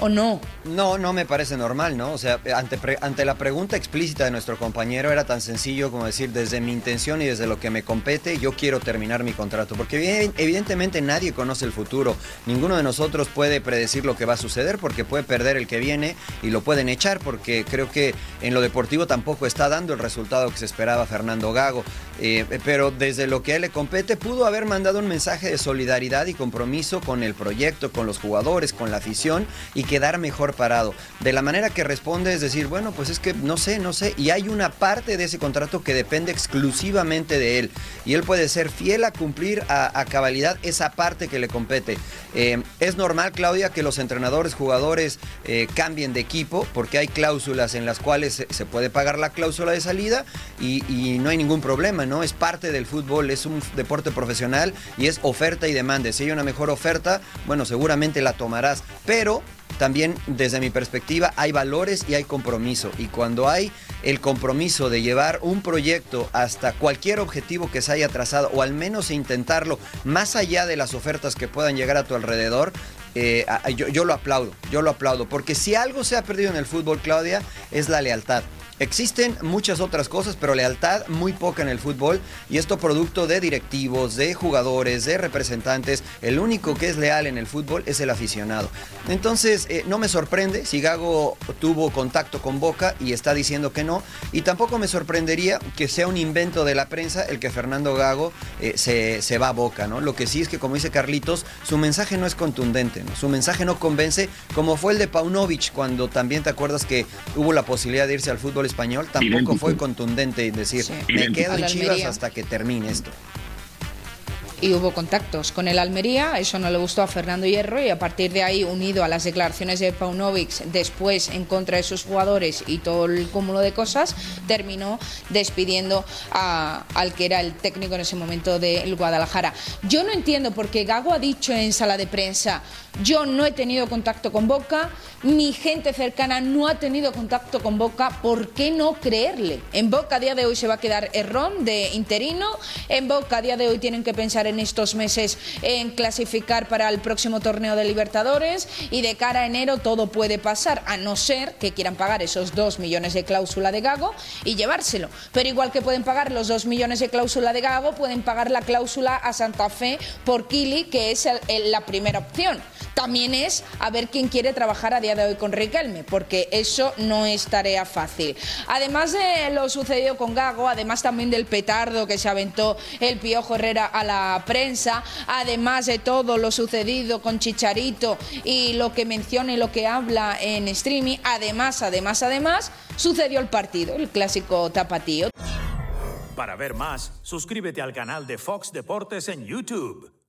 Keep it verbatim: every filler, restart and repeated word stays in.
¿o no? No, no me parece normal, ¿no? O sea, ante, pre, ante la pregunta explícita de nuestro compañero era tan sencillo como decir, desde mi intención y desde lo que me compete, yo quiero terminar mi contrato, porque evidentemente nadie conoce el futuro, ninguno de nosotros puede predecir lo que va a suceder, porque puede perder el que viene y lo pueden echar, porque creo que en lo deportivo tampoco está dando el resultado que se esperaba Fernando Gago, eh, pero desde lo que a él le compete, pudo haber mandado un mensaje de solidaridad y compromiso con el proyecto, con los jugadores, con la afición, y quedar mejor parado. De la manera que responde es decir, bueno, pues es que no sé, no sé, y hay una parte de ese contrato que depende exclusivamente de él, y él puede ser fiel a cumplir a, a cabalidad esa parte que le compete. Eh, es normal, Claudia, que los entrenadores, jugadores eh, cambien de equipo, porque hay cláusulas en las cuales se, se puede pagar la cláusula de salida y, y no hay ningún problema, ¿no? Es parte del fútbol, es un deporte profesional y es oferta y demanda. Si hay una mejor oferta, bueno, seguramente la tomarás, pero también desde mi perspectiva hay valores y hay compromiso, y cuando hay el compromiso de llevar un proyecto hasta cualquier objetivo que se haya trazado, o al menos intentarlo más allá de las ofertas que puedan llegar a tu alrededor, eh, yo, yo lo aplaudo, yo lo aplaudo, porque si algo se ha perdido en el fútbol, Claudia, es la lealtad. Existen muchas otras cosas, pero lealtad muy poca en el fútbol, y esto producto de directivos, de jugadores, de representantes. El único que es leal en el fútbol es el aficionado. Entonces, eh, no me sorprende si Gago tuvo contacto con Boca y está diciendo que no, y tampoco me sorprendería que sea un invento de la prensa el que Fernando Gago eh, se, se va a Boca, ¿no? Lo que sí es que, como dice Carlitos, su mensaje no es contundente, ¿no? Su mensaje no convence, como fue el de Paunovic, cuando también te acuerdas que hubo la posibilidad de irse al fútbol español, tampoco Idéntico. Fue contundente en decir, sí. me Idéntico. Quedo en Chivas hasta que termine esto. Y hubo contactos con el Almería, eso no le gustó a Fernando Hierro, y a partir de ahí, unido a las declaraciones de Paunovic después en contra de sus jugadores y todo el cúmulo de cosas, terminó despidiendo a, al que era el técnico en ese momento del Guadalajara. Yo no entiendo por qué Gago ha dicho en sala de prensa, yo no he tenido contacto con Boca, mi gente cercana no ha tenido contacto con Boca, ¿por qué no creerle? En Boca a día de hoy se va a quedar Herrón de interino, en Boca a día de hoy tienen que pensar en estos meses en clasificar para el próximo torneo de Libertadores, y de cara a enero todo puede pasar, a no ser que quieran pagar esos dos millones de cláusula de Gago y llevárselo, pero igual que pueden pagar los dos millones de cláusula de Gago, pueden pagar la cláusula a Santa Fe por Kili, que es el, el, la primera opción. También es a ver quién quiere trabajar a día de hoy con Riquelme, porque eso no es tarea fácil. Además de lo sucedido con Gago, además también del petardo que se aventó el Piojo Herrera a la prensa, además de todo lo sucedido con Chicharito y lo que menciona y lo que habla en streaming, además, además, además, sucedió el partido, el clásico tapatío. Para ver más, suscríbete al canal de Fox Deportes en YouTube.